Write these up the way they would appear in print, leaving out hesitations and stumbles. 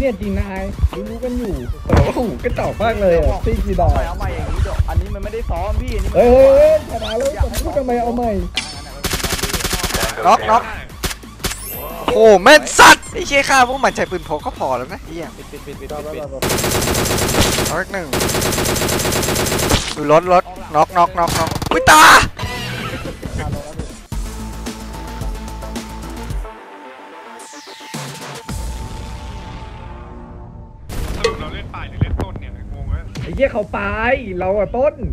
เนี่ยจีนายรู้กันอยู่โอ้โหกระจอกมากเลยอ่ะซีกีดอเอาใหม่อย่างนี้เดี๋ยวอันนี้มันไม่ได้ซ้อมพี่เฮ้ยชนะแล้วพูดทำไมเอาใหม่น็อกโอ้แม่นสัตว์ไอ้เชี่ยข้าพวกมันใช้ปืนพกก็พอแล้วนะเฮียปิดน็อกหนึ่งดูรถน็อกอุ้ยตาเราเล่นป่ายหรือเล่นต้นเนี่ยงงเลยไอ้เหี้ยเขาปลายเราอะต้น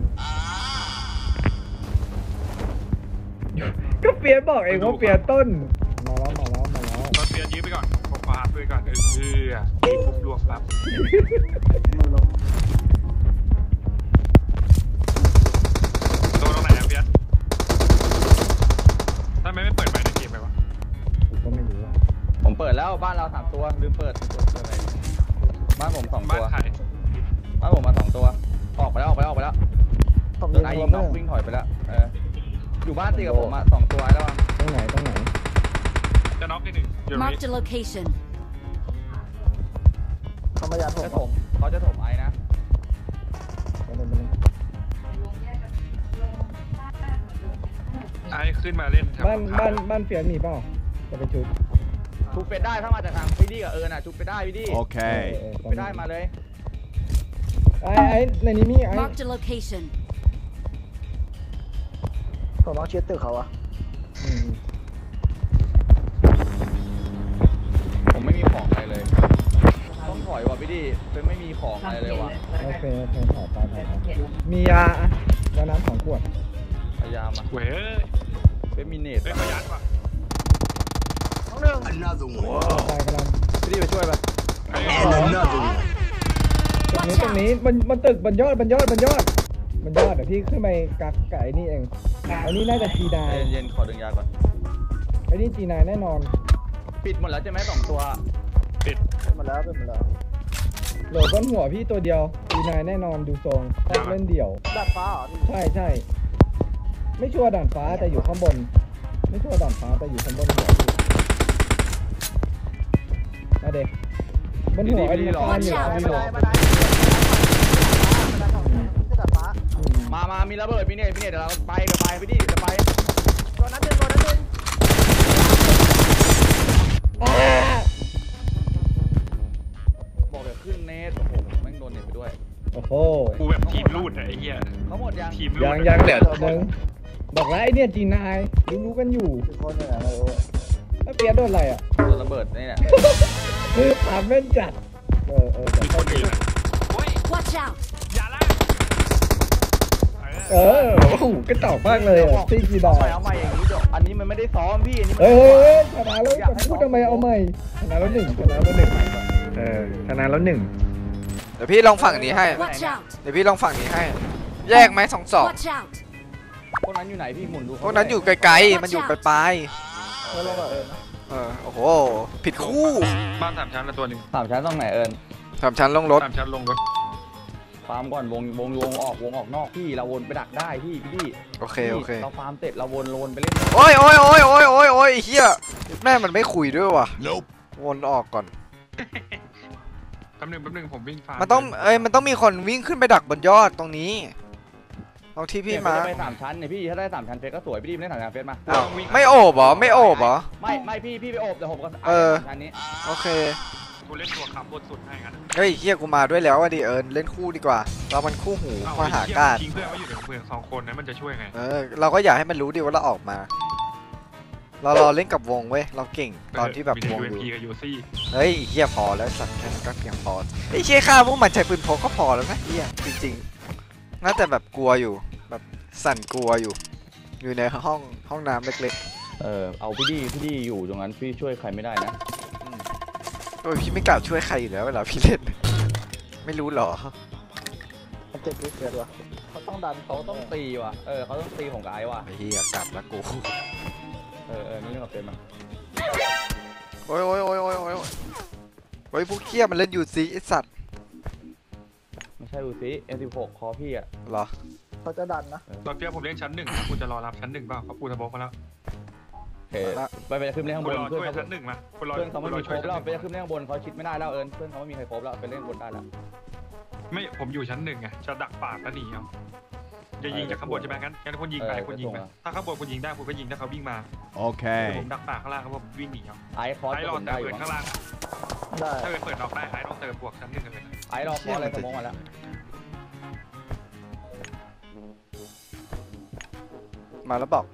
ก็เปียบอกเองว่าเปียต้นมาแล้วตอนเปียยื้อไปก่อนผมฟาดไปก่อนทีมรวมครับตัวตรงไหนอะเปียทำไมไม่เปิดไมค์ในเกมไปวะก็ไม่รู้ผมเปิดแล้วบ้านเรา3ตัวลืมเปิดไปบ้านผม2ตัวบ้านผมมา2ตัวออกไปแล้วผมไอ้ยิงน็อกวิ่งถอยไปแล้วอยู่บ้านตีกับผมอ่ะ2ตัวแล้วตรงไหนจะน็อกที่1 Mark the location เขาไม่อยากถมเขาจะถมไอ้นะไอ้ขึ้นมาเล่นบ้านเฟียนมีเปล่าจะไปชุบไปได้ถ้ามาจากทางพี่ดีกับน่ะชุบไปได้พี่ดีโอเคไปได้มาเลยไอ้ในนี้มีไอ้ Mark the location ผมต้องเช็ดตึกเขาอะผมไม่มีของอะไรเลยต้องถอยว่ะพี่ดีเป็นไม่มีของอะไรเลยว่ะโอเคถอดตามียาน้ำ2 ขวดพยายามอ่ะเว้ยเป็นมินเนตเป็นพยัดว่ะน้อง1 ตายกำลังพี่ดีไปช่วยไปตรงนี้มันตึกบนยอดเดี๋ยวพี่ขึ้นไปกักไก่นี่เองอันนี้น่าจะจีนายเย็นขอดึงยาก่อนอันนี้จีนายแน่นอนปิดหมดแล้วใช่ไหม2 ตัวปิดหมดแล้วโหลดก้นหัวพี่ตัวเดียวจีนายแน่นอนดูทรงเล่นเดี่ยวด่านฟ้าเหรอใช่ไม่ชัวร์ด่านฟ้าแต่อยู่ข้างบนหัวมาเด็กบนหัวไอ้นี่ร้อนอยู่มามีระเบิดพี่เนตเดี๋ยวเราไปพี่ดีจะไปตัวนั้นดึงบอกเดี๋ยวขึ้นเนตโอ้โหแม่งโดนเนตไปด้วยโอ้โหกูแบบทีมรูดไอ้เหี้ยเขาหมดยังทีมรูดยังเหลือนึงบอกแล้วไอ้เนี่ยจีนายรู้กันอยู่คนเนี่ยอะไรแล้วเปียโดนอะไรอ่ะโดนระเบิดนี่แหละถามเล่นจัดมีคนอื่นนะ Watch out อย่าละโอ้โหกระจอกมากเลยอ่ะซีกีดอเอาใหม่อย่างนี้เดี๋ยวอันนี้มันไม่ได้ซ้อมพี่เฮ้ยชนะแล้วพูดทำไมเอาใหม่ชนะแล้ว1ชนะแล้ว1 เดี๋ยวพี่ลองฝั่งนี้ให้แยกไหม2-2 พวกนั้นอยู่ไหนพี่หมุนดูพวกนั้นอยู่ไกลๆมันอยู่ปลายโอ้โหผิดคู่บ้าน3 ชั้นละตัวหนึ่ง 3 ชั้นต้องไหน 3 ชั้นลงรถ 3 ชั้นลงรถฟาร์มก่อนวงออกนอกพี่เราวนไปดักได้พี่โอเคเราฟาร์มเสร็จเราวนไปเล่นโอ้ยเฮียแม่มันไม่คุยด้วยว่ะวนออกก่อนแป๊บนึงผมวิ่งฟาร์มมันต้องมีคนวิ่งขึ้นไปดักบนยอดตรงนี้ตรงที่พี่มาไป3 ชั้นเนี่ยพี่ถ้าได้3 ชั้นเฟสก็สวยพี่ดีไม่ได้3 ชั้นเฟสมาไม่โอบเหรอไม่พี่ไปโอบแต่ผมก็ชั้นนี้โอเคกูเล่นตัวขับบนสุดให้กันเฮ้ยเฮียกูมาด้วยแล้วอ่ะดิเล่นคู่ดีกว่าเรามันคู่หูมาหาการทิ้งเพื่อนไว้อยู่ในเมือง2 คนนั้นมันจะช่วยไงเราก็อยากให้มันรู้ดิว่าเราออกมาเราเล่นกับวงเว้ยเราเก่งตอนที่แบบวงอยู่เฮ้ยเฮียพอแล้วสัตว์แค่นั้นก็เพียงพอไอ้เชี่ยข้าพวกมันใช้ปืนพกก็พอแล้วนะเฮียจริงๆน่าจะแบบกลัวอยู่แบบสั่นกลัวอยู่ในห้องน้ำเล็กๆเอาพี่ดีอยู่ตรงนั้นพี่ช่วยใครไม่ได้นะโอ้ยพี่ไม่กล่าวช่วยใครอยู่แล้วเวลาพี่เล่นไม่รู้หรอเจ็บเกิดวะเขาต้องดันเขาต้องตีว่ะเขาต้องตีของกายว่ะไอ้เหี้ยกลับแล้วกูนี่เรื่องกับเป็นมาโอ้ยพวกเขี้ยมันเล่นอยู่ซีไอสัตว์ไม่ใช่ดูซิ M16 คอพี่อ่ะเหรอเขาจะดันนะตอนเที่ยผมเล่นชั้น1กูจะรอรับชั้น1เปล่าเขาปูทะบกมาแล้วโอเคไปขึ้นเล่นข้างคุบณนรอเพื่ช่อนวยเขาชั้นหนึ่งมาคุณรอเพื่อนเขาไม่มีครบแล้วชั้นหไปนึ่งขึ้นเล่นข้างบนเขาชิดไม่ได้แล้วเพื่อนเขาไม่มีใครครบแล้วไปเล่นบนได้แล้วไม่ผมอยู่ชั้นหนึ่งไงจะดักปากแล้วหนีเอาจะยิงจากข้างบนใช่ไหมงั้นคุณยิงไปคุณยิงไปถ้าข้างบนคุณยิงได้คุณก็ยิงถ้าเขาวิ่งมาโอเคผมดักปากข้างล่างครับผมวิ่งหนีเอาไอ้คอร์สไอ้รอผมแต่ได้อเปิยู่ดข้างล่างได้ถ้าเปิดออกได้ไอ้ต้องเติมบวกชั้นหนึ่งกันเลยไอ้รอคอร์สอะไรสมองมาแล้วมาแล้วบอก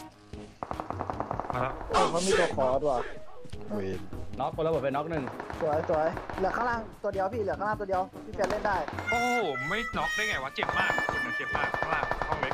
มาแล้วเขามีตัวคอร์สว่ะเวนน็อกคนละหมดเป็นน็อกหนึ่งสวยสวยเหลือข้างล่างตัวเดียวพี่เหลือข้างล่างตัวเดียวพี่เฟรนเล่นได้โอ้โหไม่น็อกได้ไงวะเจ็บมากคุณเจ็บมากข้างล่างห้องเล็ก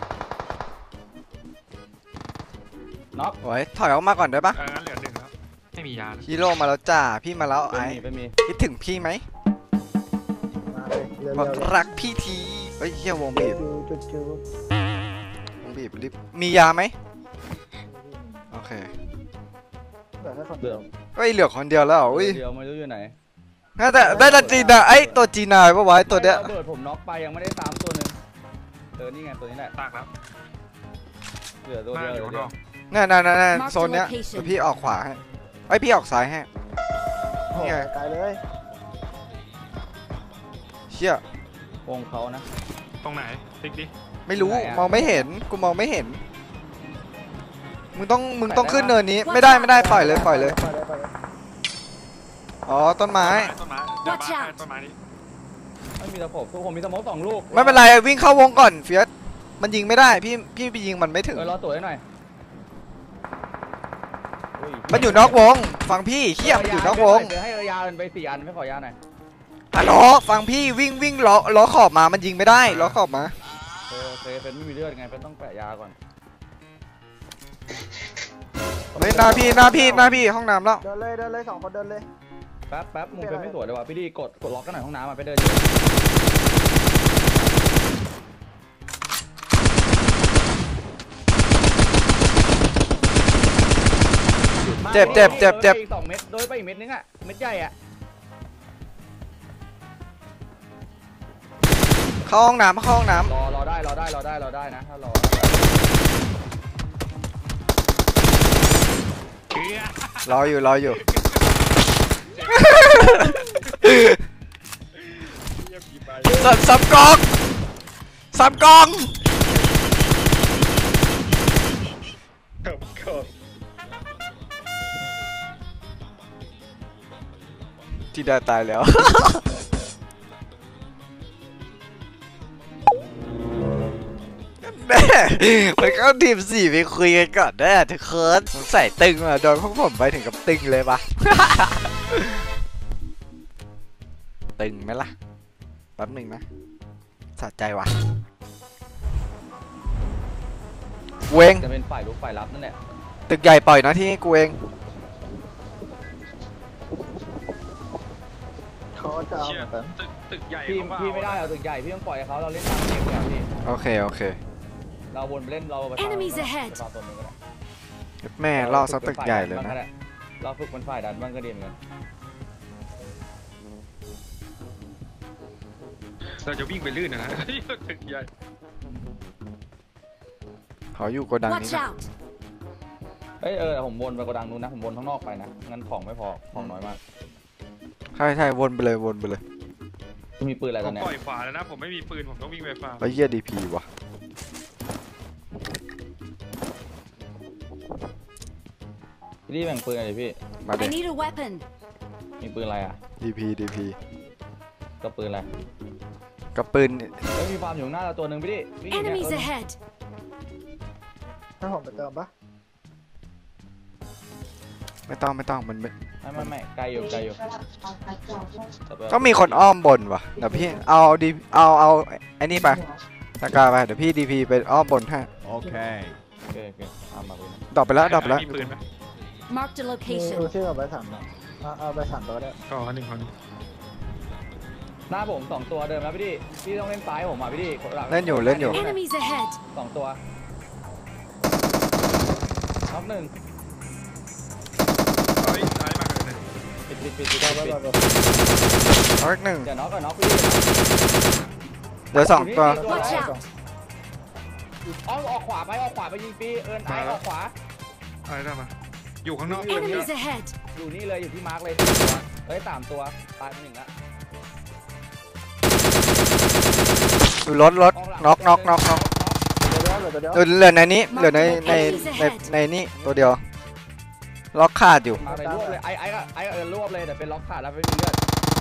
น็อกโอ้ยถอยออกมาก่อนได้ปะงั้นเหลือหนึ่งแล้วไม่มียาฮีโร่มาแล้วจ้าพี่มาแล้วไอ้ไม่มีคิดถึงพี่ไหมมาเลยเร็วบอกๆรักพี่ทีเฮ้ยเฮียวงบีบจูบวงบีบรีบมียาไหมโอเคเหลือแค่คนเดือดเฮ้ยเหลือคนเดียวแล้วเหรออุ้ยเดียวไม่รู้อยู่ไหนน่าจะได้ตัวจีนอะไอ้ตัวจีนายปะวะไอ้ตัวเนี้ยเบิดผมน็อกไปยังไม่ได้ตามตัวหนึ่งนี่ไงตัวนี้แหละตากแล้วเหลือตัวหน้าเดียวอยู่เดีข้างยนวอกนั่นโซนเนี้ยเดี๋ยวพี่ออกขวาให้ไอ้ยพี่ออกซ้ายให้โอ้ยไกลเลยเชี่ยวงเขานะตรงไหนติ๊กดิไม่รู้มองไม่เห็นกูมองไม่เห็นมึงต้องขึ้นเนินนี้ไม่ได้ปล่อยเลยไปเลยอ๋อต้นไม้ต้นไม้เดี๋ยวบ้านต้นไม้นี้ไม่มีตะขบทุกคนมีสมอง2 ลูกไม่เป็นไรวิ่งเข้าวงก่อนเฟียสมันยิงไม่ได้พี่ไปยิงมันไม่ถึงรอตัวให้หน่อยมันอยู่นอกวงฟังพี่เขี้ยมันอยู่นอกวงเดี๋ยวให้ยาไป4 อันไม่ขอยาหน่อยฮัลโหลฟังพี่วิ่งล้อขอบมามันยิงไม่ได้ล้อขอบมาโอเคเป็นไม่มีเลือดไงเป็นต้องแปะยาก่อนเฮ้ยหน้าพี่ห้องน้ำแล้วเดินเลย2 คนเดินเลยแป๊บมุมเป็นไม่สวยเลยว่ะพี่ดีกดล็อกกันหน่อยห้องน้ำมาไปเดินเจ็บอีก2 เม็ดโดยไปอีกเม็ดนึงอ่ะเม็ดใหญ่อ่ะเข้าห้องน้ำรอได้นะถ้ารอรออยู่สามกองที่ได้ตายแล้ว แม่มันก็ทีม4ไปคุยกันก่อนนะทุกคนสงสัยตึงมาโดนพวกผมไปถึงกับตึงเลยปะ ตึงไหมล่ะแป๊บหนึ่งนะสะใจวะกูเองจะเป็นฝ่ายลุกฝ่ายรับนั่นแหละตึกใหญ่ปล่อยนะที่กูเองเขาจะเอาเชี่ยเหมือนกันตึกใหญ่พี่ไม่ได้เอาตึกใหญ่พี่ต้องปล่อยเขาเราเล่นตามเกมเลยพี่โอเคเราวนไปเล่นเราไป Enemies ahead แม่ล่อซับตึกใหญ่เลยนะเราฝึกเป็นฝ่ายดันบ้างก็ดีเหมือนกันเราจะวิ่งไปลื่นนะตึกใหญ่ขออยู่โกดังนี้ Watch นะ out! แต่ผมวนไปกระดังนู้นนะผมวนข้างนอกไปนะงั้นของไม่พอของน้อยมากใช่วนไปเลยมีปืนอะไรผตอนมนี้ปล่อยขวาแล้วนะผมไม่มีปืนผมต้องวิ่งไปฟาร์มไอ้เหี้ยดีพีว่ะพี่แบ่งปืนอะไรพี่มาเด็ I need a weapon. มีปืนอะไรอ่ะดีพีก็ปืนอะไรกับปืนมีฟาร์มอยู่หน้าเราตัวหนึ่งพี่ดิ Enemies ahead. ถ้าผมไปเติมปะไม่ต้องมันไม่ไกลอยู่ต้องมีคนอ้อมบนว่ะเดี๋ยวพี่เอาไอ้นี่ไปตะกาไปเดี๋ยวพี่ดีพีไปอ้อมบนให้โอเคเอามาปืนดรอปไปแล้วมีปืนไหม Marked a ดู location. ชื่อเอาไปถามเอาไปถามตัวได้ก็1 คนหน้าผม2 ตัวเดิมแล้วพี่ต้องเล่นซ้ายผมอ่ะพี่เล่นอยู่ Enemies ahead. 2 ตัวน็อก 1 เฮ้ยซ้ายมาเลยปิดน็อกหนึ่งเดี๋ยวน็อกก่อนน็อกพี่เดี๋ยว2 ตัว Watch out! ออกขวาไปยิงปีไอ้ออกขวาอะไรได้มาอยู่ข้างนอก Enemies ahead. อยู่นี่เลยอยู่ที่มาร์กเลยเฮ้ย3ตัวตายไป1ละดูรถน็อกเหลือในนี้เหลือในนี้ตัวเดียวล็อกขาดอยู่มาเลยรวบเลยไอ้รวบเลยแต่เป็นล็อกขาดแล้วไม่มีเลือด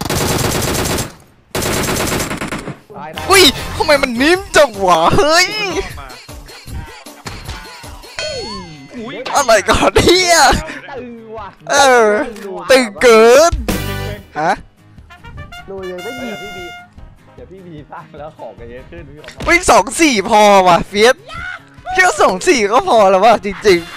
ตายอุ้ยทำไมมันนิ่มจังวะเฮ้ยอะไรก่อนเนี่ยตึงว่ะตึงเกินฮะดูเลยไม่ยิงพี่บีเดี๋ยวพี่บีสร้างแล้วของกันเยอะขึ้นพี่บอกวิ่ง2-4พอว่ะเฟียสแค่2-4ก็พอแล้วว่ะจริง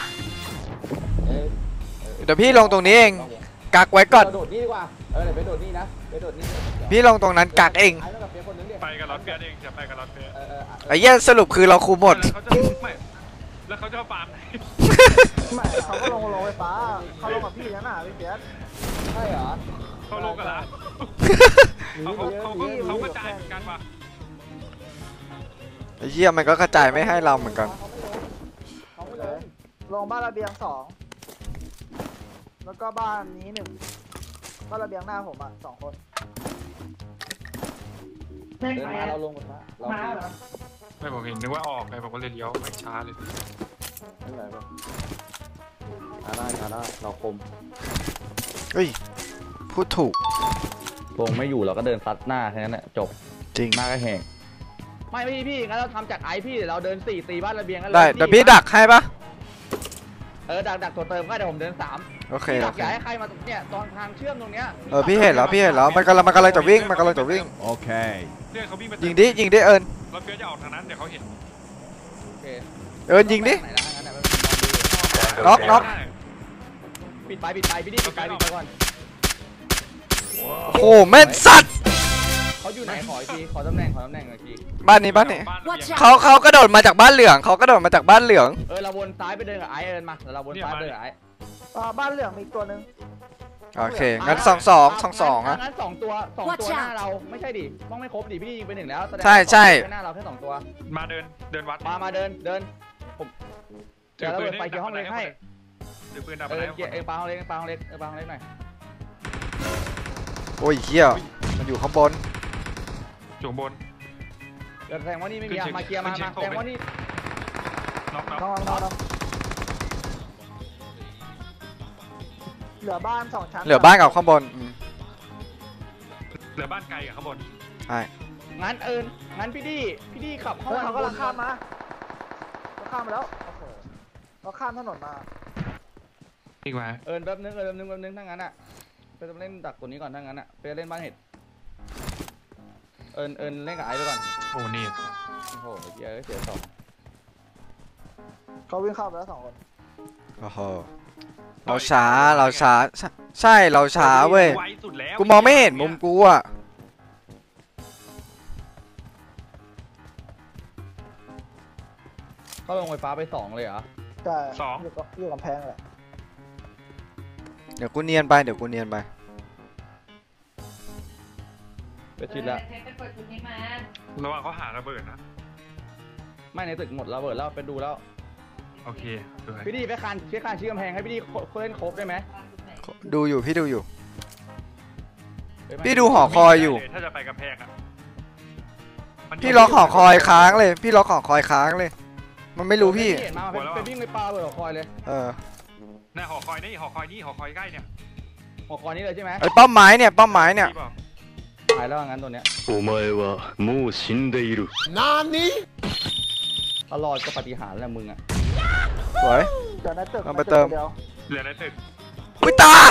ๆเดี๋ยวพี่ลงตรงนี้เองกักไว้ก่อนโดดนี่ดีกว่าเดี๋ยวไปโดดนี่นะไปโดดนี่พี่ลงตรงนั้นกักเองไปกับรถเปียเองจะไปกับรถเปียไอ้เหี้ยสรุปคือเราคุมหมดแล้วเขาจะฟาร์มไม่เขาก็ลงไฟฟ้าเขาลงกับพี่นั่นน่ะพี่เปียกใช่เหรอเขาลงกันละเขากระจายเหมือนกันว่ะไอ้เหี้ยมันก็กระจายไม่ให้เราเหมือนกันลงบ้านระเบียง2แล้วก็บ้านนี้1บ้านระเบียงหน้าผมอ่ะ2 คนเดินมาเราลงกันละเราไม่ผมเห็นนึกว่าออกไงผมก็เลยเลี้ยวไม่ช้าเลยไม่ไหนบ้างได้เราคมเฮ้ยพูดถูกวงไม่อยู่เราก็เดินซัดหน้าแค่นั้นแหละจบจริงหน้าก็แหงไม่พี่งั้นเราทำจากไอพี่เดี๋ยวเราเดิน4ตีบ้านระเบียงกันเลยได้เดี๋ยวพี่ดักให้ปะดักตัวเติมก็เดี๋ยวผมเดิน3 โอเคดักอย่าให้ใครมาตรงเนี้ยตอนทางเชื่อมตรงเนี้ยพี่เห็นแล้วมันกำลังจะวิ่งโอเคเรื่องเขาวิ่งไปยิงดิเอิญรถเปียจะออกทางนั้นเดี๋ยวเขาเห็นเอิญยิงดิน็อกปิดไปพี่ดิปิดไปก่อนโอ้แม่นสัตว์เขาอยู่ไหนขออีกทีขอตำแหน่งหน่อยทีบ้านนี้เขากระโดดมาจากบ้านเหลืองเราวนซ้ายไปเดินกับไอเอิญมาเราวนซ้ายไปเดินกับไอบ้านเหลืองมีตัวนึงโอเคงั้น2-2อะงั้น2 ตัวหน้าเราไม่ใช่ดิต้องไม่ครบดิพี่ยิงไป1แล้วใช่หน้าเราแค่2 ตัวมาเดินวัดมาเดินผมเดี๋ยวเราเปิดไฟเกี่ยวห้องเล็กให้เดี๋ยวปืนดับไปแล้วปาห้องเล็กหน่อยโอ้ยเหี้ยมันอยู่ข้างบนจุ่มบนเดี๋ยวแสดงว่านี่ไม่มีมาเคลียร์มาแสดงว่านี่น็อกเหลือบ้าน2 ชั้นเหลือบ้านกับข้างบนเหลือบ้านไกลกับข้างบนใช่งั้นพี่ดีขับเข้าเขากำลังข้ามมาแล้วเขาข้ามถนนมาอีกมาแป๊บนึงถ้างั้นอ่ะไปเล่นดักตัวนี้ก่อนถ้างั้นอ่ะไปเล่นบ้านเห็ดเล่นกับไอ้ไปก่อนโอ้นี่โอ้โหเสีย2 เขาวิ่งเข้าไปแล้ว2 คนโอ้โหเราช้าใช่เราช้าเว้ยกูมองไม่เห็นมุมกูอะเขาลงไฟฟ้าไป2เลยเหรอใช่อยู่กับแพงแหละเดี๋ยวกูเนียนไปไปชิดแล้วระวังเขาหาระเบิดนะไม่ในตึกหมดระเบิดแล้วไปดูแล้วโอเคพี่ดีไปคานชี้กำแพงให้พี่ดีเล่นครบได้ไหมดูอยู่พี่ดูหอคอยอยู่ถ้าจะไปกำแพงอะพี่ล็อกหอคอยค้างเลยมันไม่รู้พี่เห็นมาเป็นวิ่งไปปาเบอร์หอคอยเลยหอคอยนี่หอคอยใกล้เนี่ยหอคอยนี่เลยใช่ไหมไอ้ป้อมไม้เนี่ยตายแล้วงั้นตัวเนี้ยお前はもう死んでいる何ตลอดก็ปฏิหารแล้วมึงอ่ะสวยเดี๋ยวในตึกเอาไปเติมเหลือในตึกอุ้ยตา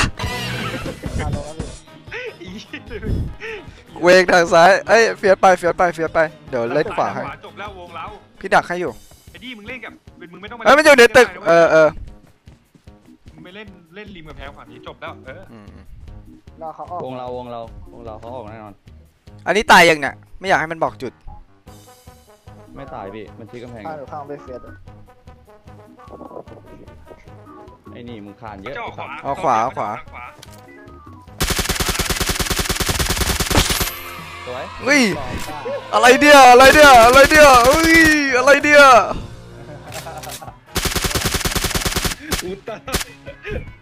เวงทางซ้ายเอ้ยเฟียสไปเดี๋ยวเล่นขวาให้จบแล้ววงแล้วพี่ดักให้อยู่ไอ้ดิมึงเล่นกับมึงไม่ต้องมันอยู่ในตึกมึงไม่เล่นริมกับแพงฝั่งนี้จบแล้วเขาออกวงเราเขาออกแน่นอนอันนี้ตายยังเนี่ยไม่อยากให้มันบอกจุดไม่ตายพี่มันชี้กำแพงข้างไปเฟียสไอ้นี่มึงคานเยอะเอาขวาสวยเฮ้ยอะไรเดียเฮ้ยอะไรเดียอุตตา